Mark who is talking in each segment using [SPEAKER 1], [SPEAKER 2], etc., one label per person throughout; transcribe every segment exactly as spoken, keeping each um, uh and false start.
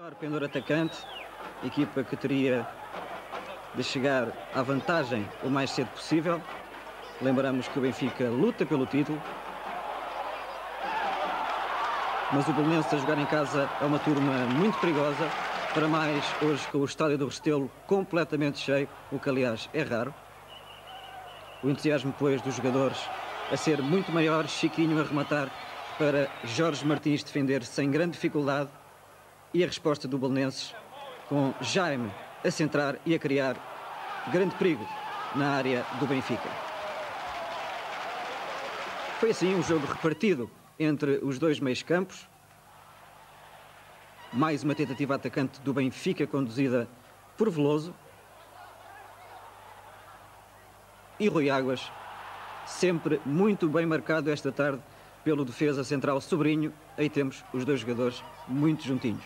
[SPEAKER 1] Melhor pendor atacante, equipa que teria de chegar à vantagem o mais cedo possível. Lembramos que o Benfica luta pelo título, mas o Belenenses a jogar em casa é uma turma muito perigosa, para mais hoje com o estádio do Restelo completamente cheio, o que aliás é raro. O entusiasmo, pois, dos jogadores a ser muito maior, Chiquinho a rematar para Jorge Martins defender sem grande dificuldade, e a resposta do Belenenses com Jaime a centrar e a criar grande perigo na área do Benfica. Foi assim um jogo repartido entre os dois meios campos. Mais uma tentativa atacante do Benfica conduzida por Veloso. E Rui Águas, sempre muito bem marcado esta tarde pelo defesa central Sobrinho. Aí temos os dois jogadores muito juntinhos.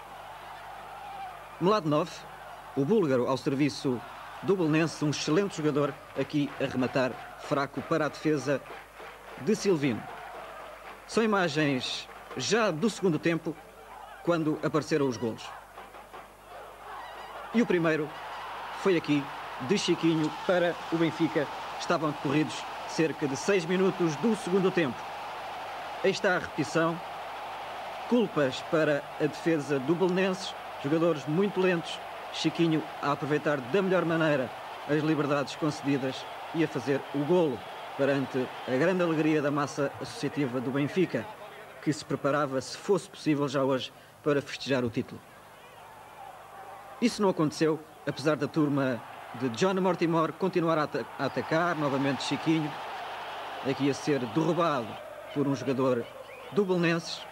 [SPEAKER 1] Mladinov, o búlgaro ao serviço do Belenenses, um excelente jogador, aqui a rematar fraco para a defesa de Silvino. São imagens já do segundo tempo, quando apareceram os golos. E o primeiro foi aqui, de Chiquinho para o Benfica. Estavam decorridos cerca de seis minutos do segundo tempo. Aí está a repetição. Culpas para a defesa do Belenenses. Jogadores muito lentos. Chiquinho a aproveitar da melhor maneira as liberdades concedidas e a fazer o golo perante a grande alegria da massa associativa do Benfica, que se preparava, se fosse possível já hoje, para festejar o título. Isso não aconteceu, apesar da turma de John Mortimer continuar a, ata a atacar, novamente Chiquinho, aqui a ser derrubado por um jogador do Belenenses.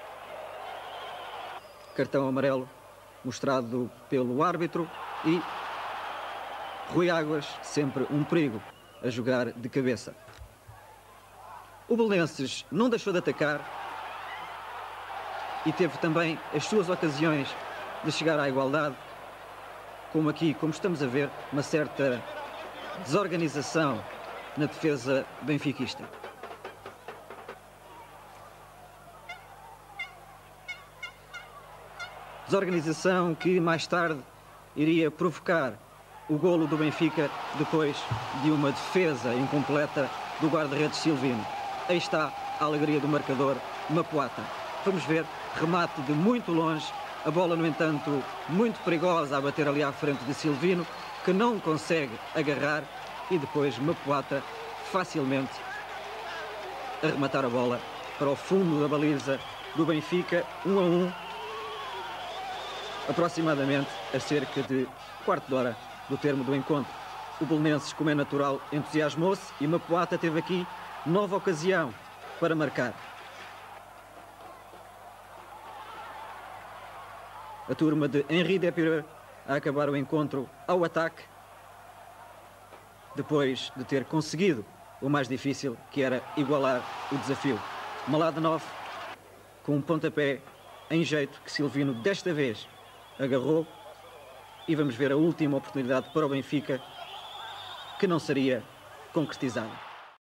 [SPEAKER 1] Cartão amarelo mostrado pelo árbitro e Rui Águas, sempre um perigo a jogar de cabeça. O Belenenses não deixou de atacar e teve também as suas ocasiões de chegar à igualdade, como aqui, como estamos a ver, uma certa desorganização na defesa benfiquista. Desorganização que mais tarde iria provocar o golo do Benfica depois de uma defesa incompleta do guarda-redes Silvino. Aí está a alegria do marcador, Mapuata. Vamos ver, remate de muito longe, a bola, no entanto, muito perigosa a bater ali à frente de Silvino, que não consegue agarrar, e depois Mapuata facilmente a rematar a bola para o fundo da baliza do Benfica, um a um, aproximadamente a cerca de quarto de hora do termo do encontro. O Belenenses, como é natural, entusiasmou-se e Mapuata teve aqui nova ocasião para marcar. A turma de Henri Depireux a acabar o encontro ao ataque, depois de ter conseguido o mais difícil, que era igualar o desafio. Mladinov com um pontapé em jeito que Silvino desta vez agarrou, e vamos ver a última oportunidade para o Benfica, que não seria concretizada.